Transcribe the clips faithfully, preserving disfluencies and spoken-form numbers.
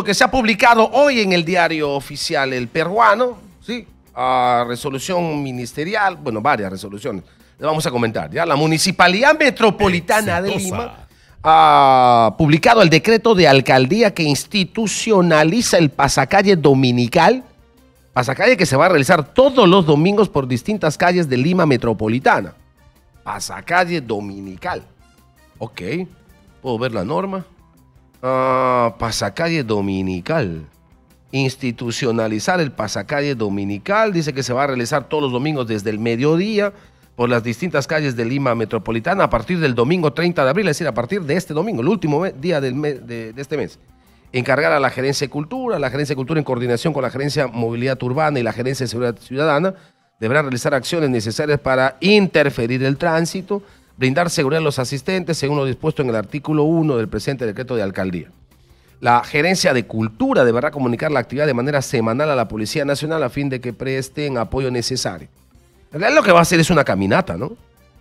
que se ha publicado hoy en el diario oficial El Peruano, ¿sí? A resolución ministerial, bueno, varias resoluciones, le vamos a comentar, ¿ya? La Municipalidad Metropolitana Exitosa. de Lima ha publicado el decreto de alcaldía que institucionaliza el pasacalle dominical, pasacalle que se va a realizar todos los domingos por distintas calles de Lima Metropolitana. Pasacalle dominical. Ok, ¿puedo ver la norma? Uh, pasacalle dominical. Institucionalizar el pasacalle dominical. Dice que se va a realizar todos los domingos desde el mediodía por las distintas calles de Lima Metropolitana a partir del domingo treinta de abril, es decir, a partir de este domingo, el último día del mes, de, de este mes. Encargar a la Gerencia de Cultura, la Gerencia de Cultura en coordinación con la Gerencia de Movilidad Urbana y la Gerencia de Seguridad Ciudadana deberá realizar acciones necesarias para interferir el tránsito, brindar seguridad a los asistentes según lo dispuesto en el artículo uno del presente decreto de alcaldía. La Gerencia de Cultura deberá comunicar la actividad de manera semanal a la Policía Nacional a fin de que presten apoyo necesario. En realidad lo que va a hacer es una caminata, ¿no?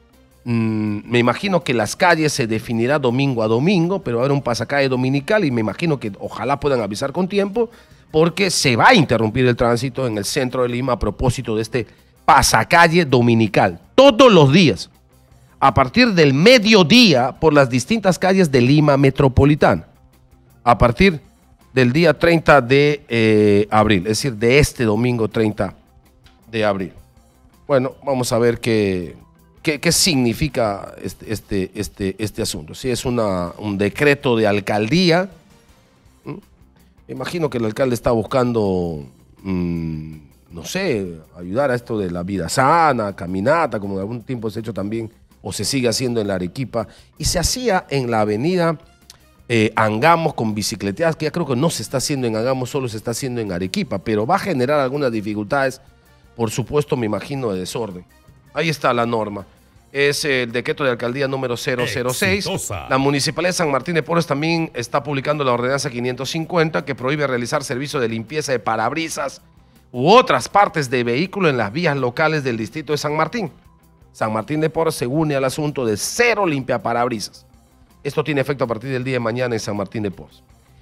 Mm, me imagino que las calles se definirá domingo a domingo, pero va a haber un pasacalle dominical y me imagino que ojalá puedan avisar con tiempo porque se va a interrumpir el tránsito en el centro de Lima a propósito de este pasacalle dominical. Todos los días, a partir del mediodía, por las distintas calles de Lima Metropolitana, a partir del día treinta de abril, es decir, de este domingo treinta de abril. Bueno, vamos a ver qué, qué, qué significa este, este, este, este asunto. Si es una, un decreto de alcaldía, ¿m? Me imagino que el alcalde está buscando, mmm, no sé, ayudar a esto de la vida sana, caminata, como de algún tiempo se ha hecho también, o se sigue haciendo en la Arequipa, y se hacía en la avenida eh, Angamos con bicicleteadas, que ya creo que no se está haciendo en Angamos, solo se está haciendo en Arequipa, pero va a generar algunas dificultades, por supuesto, me imagino, de desorden. Ahí está la norma. Es el decreto de alcaldía número cero cero seis. Exitosa. La Municipalidad de San Martín de Porres también está publicando la ordenanza quinientos cincuenta, que prohíbe realizar servicio de limpieza de parabrisas u otras partes de vehículo en las vías locales del distrito de San Martín. San Martín de Porres se une al asunto de cero limpiaparabrisas. Esto tiene efecto a partir del día de mañana en San Martín de Porres.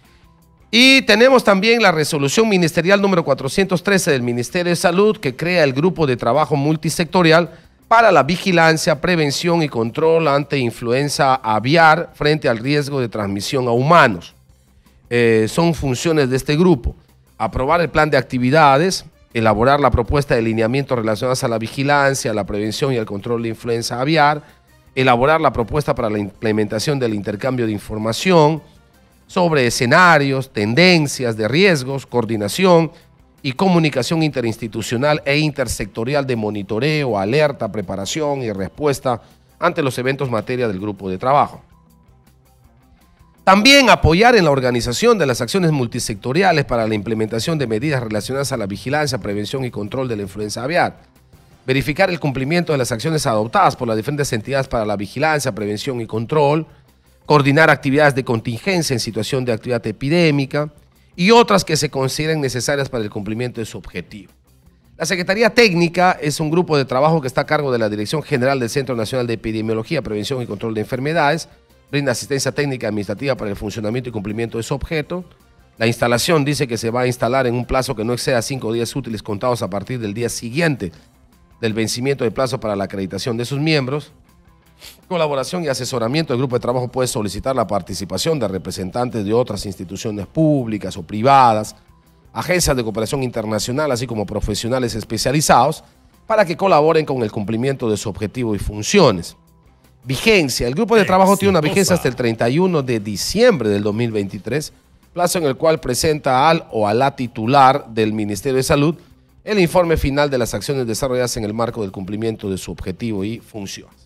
Y tenemos también la resolución ministerial número cuatrocientos trece del Ministerio de Salud, que crea el grupo de trabajo multisectorial para la vigilancia, prevención y control ante influenza aviar frente al riesgo de transmisión a humanos. Eh, son funciones de este grupo: aprobar el plan de actividades, elaborar la propuesta de lineamientos relacionados a la vigilancia, la prevención y el control de influenza aviar, elaborar la propuesta para la implementación del intercambio de información sobre escenarios, tendencias de riesgos, coordinación y comunicación interinstitucional e intersectorial de monitoreo, alerta, preparación y respuesta ante los eventos materia del grupo de trabajo. También apoyar en la organización de las acciones multisectoriales para la implementación de medidas relacionadas a la vigilancia, prevención y control de la influenza aviar. Verificar el cumplimiento de las acciones adoptadas por las diferentes entidades para la vigilancia, prevención y control. Coordinar actividades de contingencia en situación de actividad epidémica y otras que se consideren necesarias para el cumplimiento de su objetivo. La Secretaría Técnica es un grupo de trabajo que está a cargo de la Dirección General del Centro Nacional de Epidemiología, Prevención y Control de Enfermedades. Brinda asistencia técnica administrativa para el funcionamiento y cumplimiento de su objeto. La instalación dice que se va a instalar en un plazo que no exceda cinco días útiles contados a partir del día siguiente del vencimiento del plazo para la acreditación de sus miembros. Colaboración y asesoramiento. El grupo de trabajo puede solicitar la participación de representantes de otras instituciones públicas o privadas, agencias de cooperación internacional, así como profesionales especializados, para que colaboren con el cumplimiento de su objetivo y funciones. Vigencia. El grupo de trabajo tiene una vigencia hasta el treinta y uno de diciembre del dos mil veintitrés, plazo en el cual presenta al o a la titular del Ministerio de Salud el informe final de las acciones desarrolladas en el marco del cumplimiento de su objetivo y funciones.